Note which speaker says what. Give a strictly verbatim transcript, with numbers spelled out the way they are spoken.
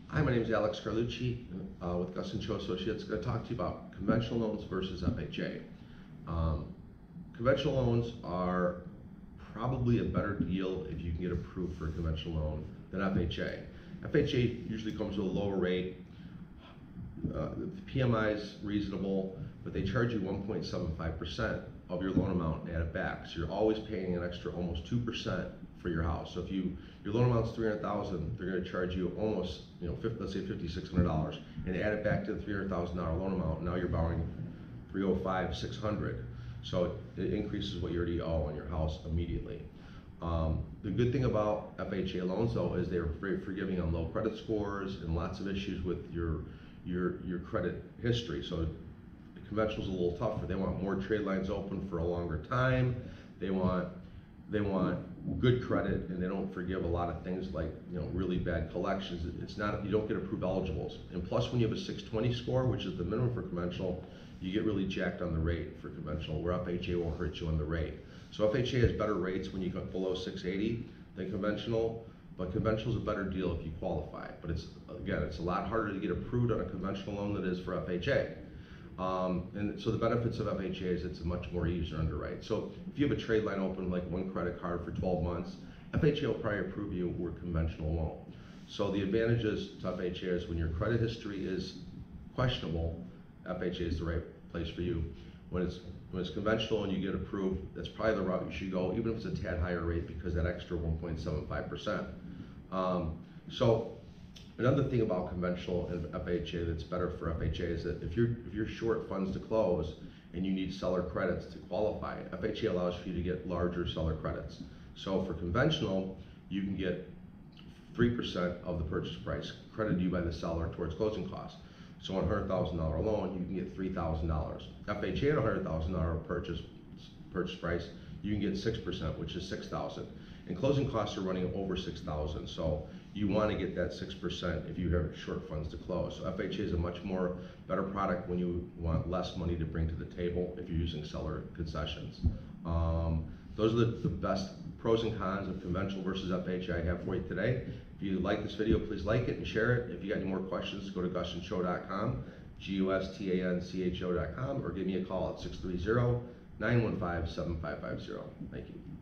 Speaker 1: Hi, my name is Alex Carlucci uh, with Gustan Associates. I'm going to talk to you about conventional loans versus F H A. Um, conventional loans are probably a better deal if you can get approved for a conventional loan than F H A. F H A usually comes with a lower rate. Uh, the P M I is reasonable, but they charge you one point seven five percent of your loan amount and add it back. So you're always paying an extra almost two percent for your house. So if you your loan amount's three hundred thousand dollars, they're going to charge you almost, you know, let's say five thousand six hundred dollars, and add it back to the three hundred thousand dollar loan amount. Now you're borrowing three hundred five, six hundred. So it increases what you already owe on your house immediately. Um, the good thing about F H A loans, though, is they're very forgiving on low credit scores and lots of issues with your your your credit history. So conventional's a little tougher. They want more trade lines open for a longer time. They want they want good credit, and they don't forgive a lot of things like, you know, really bad collections. It's not, you don't get approved eligibles. And plus, when you have a six twenty score, which is the minimum for conventional, you get really jacked on the rate for conventional, where F H A won't hurt you on the rate. So F H A has better rates when you go below six eighty than conventional, but conventional is a better deal if you qualify. But it's, again, it's a lot harder to get approved on a conventional loan than it is for F H A. Um, and so the benefits of F H A is it's a much more easier underwrite. So if you have a trade line open, like one credit card for twelve months, F H A will probably approve you where conventional won't. So the advantages to F H A is when your credit history is questionable, F H A is the right place for you. When it's when it's conventional and you get approved, that's probably the route you should go, even if it's a tad higher rate, because that extra one point seven five percent. Um, so another thing about conventional and F H A that's better for F H A is that if you're if you're short funds to close and you need seller credits to qualify, F H A allows for you to get larger seller credits. So for conventional, you can get three percent of the purchase price credited to you by the seller towards closing costs. So on a one hundred thousand dollar loan, you can get three thousand dollars. F H A at a one hundred thousand dollar purchase purchase price, you can get six percent, which is six thousand dollars. And closing costs are running over six thousand dollars. So you want to get that six percent if you have short funds to close. So F H A is a much more better product when you want less money to bring to the table if you're using seller concessions. Um, those are the, the best pros and cons of conventional versus F H A I have for you today. If you like this video, please like it and share it. If you got any more questions, go to gustan show dot com, G U S T A N C H O dot com, or give me a call at six three zero, nine one five, seven five five zero. Thank you.